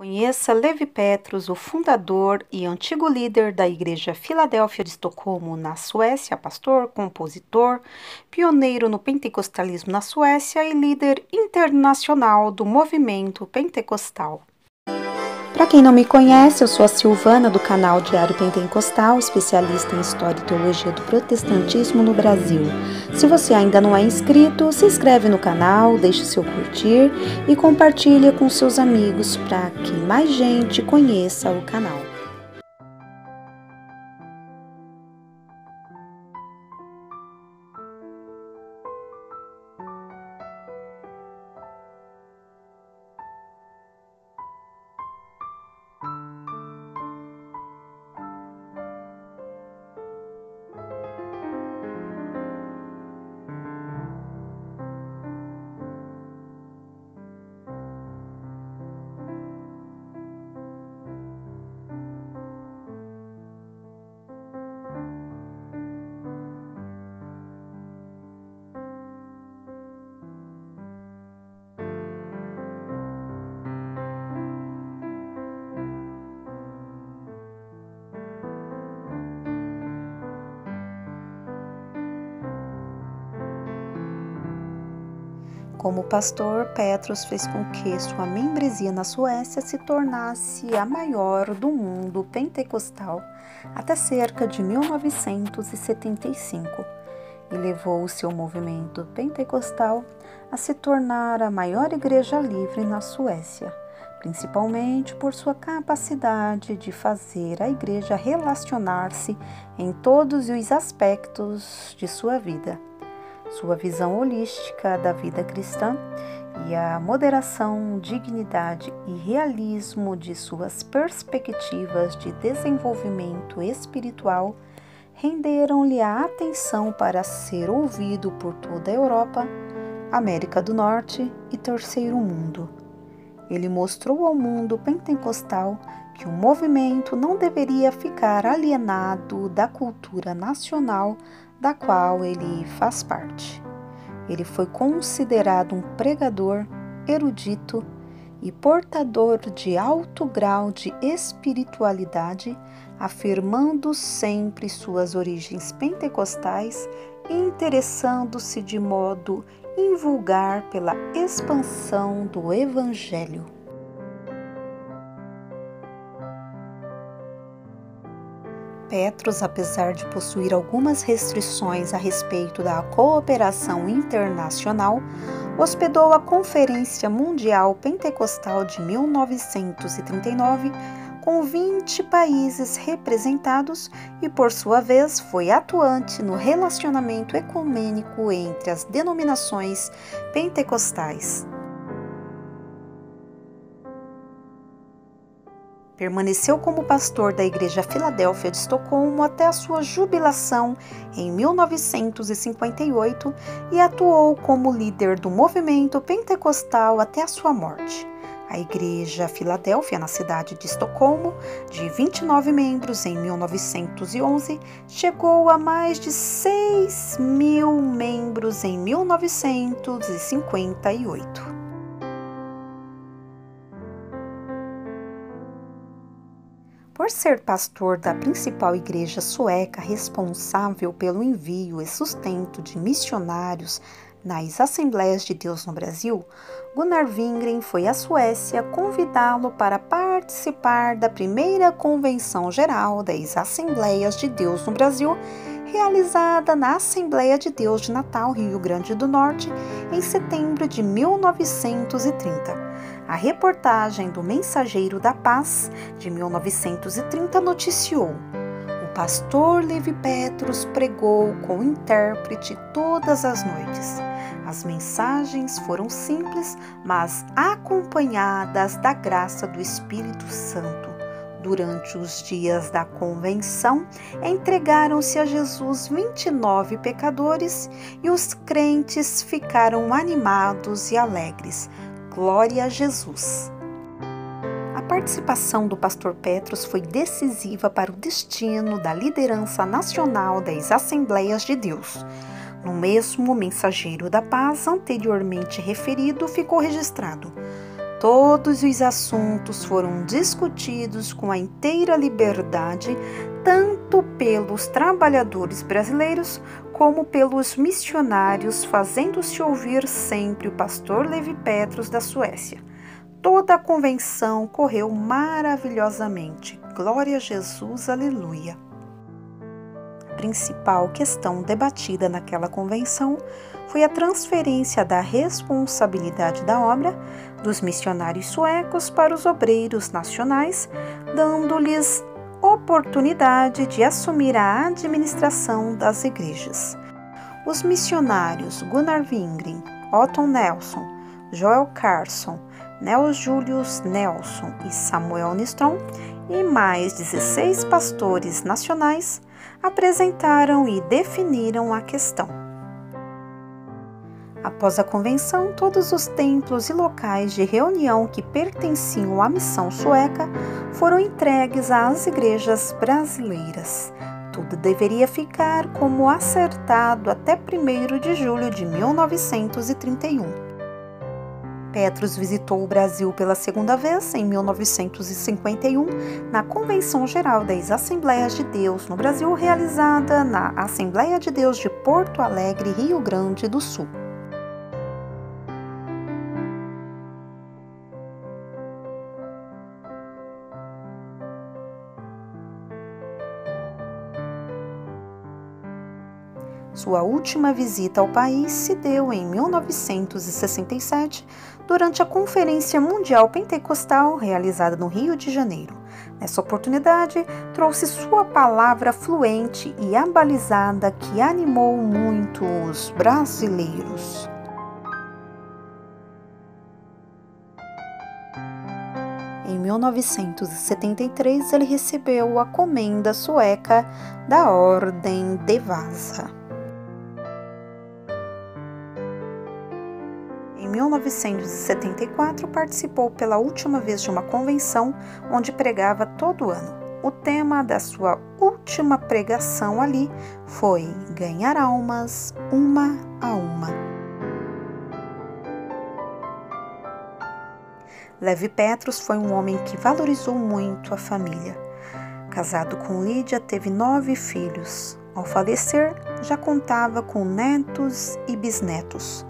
Conheça Levi Petrus, o fundador e antigo líder da Igreja Filadélfia de Estocolmo, na Suécia, pastor, compositor, pioneiro no pentecostalismo na Suécia e líder internacional do movimento pentecostal. Para quem não me conhece, eu sou a Silvana do canal Diário Pentecostal, especialista em História e Teologia do Protestantismo no Brasil. Se você ainda não é inscrito, se inscreve no canal, deixe seu curtir e compartilhe com seus amigos para que mais gente conheça o canal. Como pastor, Petrus fez com que sua membresia na Suécia se tornasse a maior do mundo pentecostal até cerca de 1975 e levou o seu movimento pentecostal a se tornar a maior igreja livre na Suécia, principalmente por sua capacidade de fazer a igreja relacionar-se em todos os aspectos de sua vida. Sua visão holística da vida cristã e a moderação, dignidade e realismo de suas perspectivas de desenvolvimento espiritual renderam-lhe a atenção para ser ouvido por toda a Europa, América do Norte e Terceiro Mundo. Ele mostrou ao mundo pentecostal que o movimento não deveria ficar alienado da cultura nacional da qual ele faz parte. Ele foi considerado um pregador erudito e portador de alto grau de espiritualidade, afirmando sempre suas origens pentecostais e interessando-se de modo invulgar pela expansão do Evangelho. Petrus, apesar de possuir algumas restrições a respeito da cooperação internacional, hospedou a Conferência Mundial Pentecostal de 1939, com 20 países representados e, por sua vez, foi atuante no relacionamento ecumênico entre as denominações pentecostais. Permaneceu como pastor da Igreja Filadélfia de Estocolmo até a sua jubilação em 1958 e atuou como líder do movimento pentecostal até a sua morte. A Igreja Filadélfia, na cidade de Estocolmo, de 29 membros em 1911, chegou a mais de 6.000 membros em 1958. Por ser pastor da principal igreja sueca responsável pelo envio e sustento de missionários nas Assembleias de Deus no Brasil, Gunnar Wingren foi à Suécia convidá-lo para participar da primeira Convenção Geral das Assembleias de Deus no Brasil, realizada na Assembleia de Deus de Natal, Rio Grande do Norte, em setembro de 1930. A reportagem do Mensageiro da Paz, de 1930, noticiou: o pastor Levi Petrus pregou com intérprete todas as noites. As mensagens foram simples, mas acompanhadas da graça do Espírito Santo. Durante os dias da convenção, entregaram-se a Jesus 29 pecadores e os crentes ficaram animados e alegres. Glória a Jesus! A participação do pastor Petrus foi decisiva para o destino da liderança nacional das Assembleias de Deus. No mesmo Mensageiro da Paz anteriormente referido, ficou registrado: Todos os assuntos foram discutidos com a inteira liberdade, tanto pelos trabalhadores brasileiros como pelos missionários, fazendo-se ouvir sempre o pastor Levi Petrus da Suécia. Toda a convenção correu maravilhosamente. Glória a Jesus, aleluia. A principal questão debatida naquela convenção foi a transferência da responsabilidade da obra dos missionários suecos para os obreiros nacionais, dando-lhes oportunidade de assumir a administração das igrejas. Os missionários Gunnar Wingren, Otto Nelson, Joel Carlson, Nels Julius Nelson e Samuel Nistrom e mais 16 pastores nacionais apresentaram e definiram a questão. Após a convenção, todos os templos e locais de reunião que pertenciam à missão sueca foram entregues às igrejas brasileiras. Tudo deveria ficar como acertado até 1º de julho de 1931. Petrus visitou o Brasil pela segunda vez em 1951, na Convenção Geral das Assembleias de Deus no Brasil, realizada na Assembleia de Deus de Porto Alegre, Rio Grande do Sul. Sua última visita ao país se deu em 1967, durante a Conferência Mundial Pentecostal realizada no Rio de Janeiro. Nessa oportunidade, trouxe sua palavra fluente e abalizada que animou muito os brasileiros. Em 1973, ele recebeu a comenda sueca da Ordem de Vasa. Em 1974, participou pela última vez de uma convenção onde pregava todo ano. O tema da sua última pregação ali foi ganhar almas uma a uma. Levi Petrus foi um homem que valorizou muito a família. Casado com Lídia, teve 9 filhos. Ao falecer, já contava com netos e bisnetos.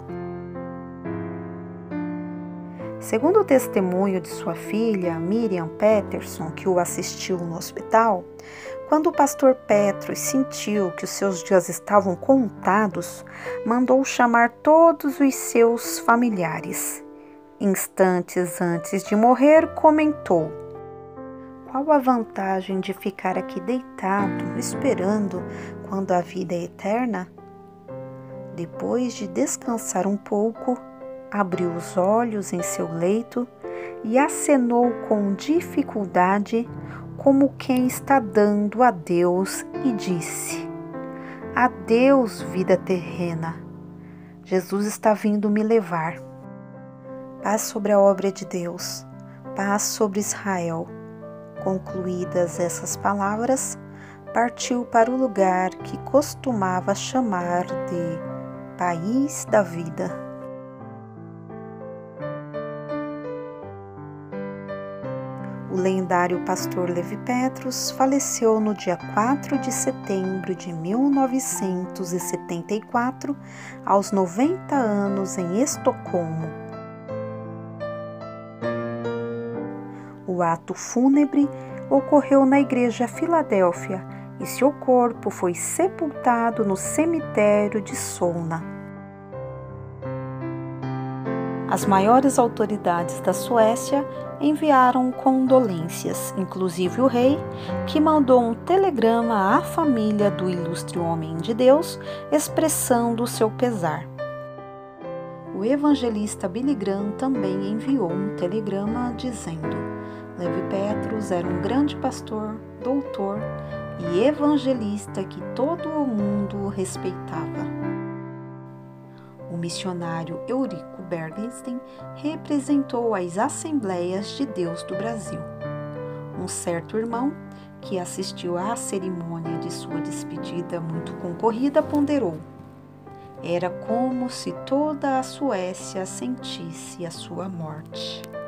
Segundo o testemunho de sua filha, Miriam Peterson, que o assistiu no hospital, quando o pastor Petrus sentiu que os seus dias estavam contados, mandou chamar todos os seus familiares. Instantes antes de morrer, comentou: "Qual a vantagem de ficar aqui deitado, esperando quando a vida é eterna?" Depois de descansar um pouco, abriu os olhos em seu leito e acenou com dificuldade, como quem está dando adeus, e disse: "Adeus, vida terrena. Jesus está vindo me levar." Paz sobre a obra de Deus, paz sobre Israel. Concluídas essas palavras, partiu para o lugar que costumava chamar de País da Vida. O lendário pastor Levi Petrus faleceu no dia 4 de setembro de 1974, aos 90 anos, em Estocolmo. O ato fúnebre ocorreu na igreja Filadélfia e seu corpo foi sepultado no cemitério de Solna. As maiores autoridades da Suécia enviaram condolências, inclusive o rei, que mandou um telegrama à família do ilustre homem de Deus, expressando o seu pesar. O evangelista Billy Graham também enviou um telegrama dizendo: Levi Petrus era um grande pastor, doutor e evangelista que todo o mundo respeitava. O missionário Eurico Bergenstein representou as Assembleias de Deus do Brasil. Um certo irmão, que assistiu à cerimônia de sua despedida muito concorrida, ponderou: era como se toda a Suécia sentisse a sua morte.